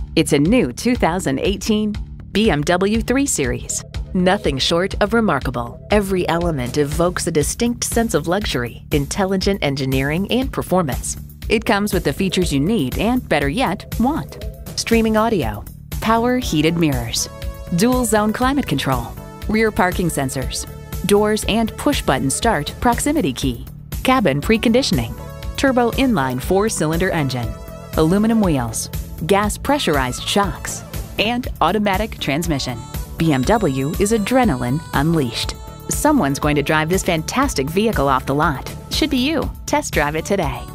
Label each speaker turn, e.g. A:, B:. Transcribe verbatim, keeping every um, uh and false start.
A: It's a new two thousand eighteen B M W three series. Nothing short of remarkable. Every element evokes a distinct sense of luxury, intelligent engineering, and performance. It comes with the features you need and, better yet, want. Streaming audio, power heated mirrors, dual zone climate control, rear parking sensors, doors and push-button start proximity key, cabin preconditioning, turbo inline four-cylinder engine, aluminum wheels, gas pressurized shocks, and automatic transmission. B M W is adrenaline unleashed. Someone's going to drive this fantastic vehicle off the lot. Should be you. Test drive it today.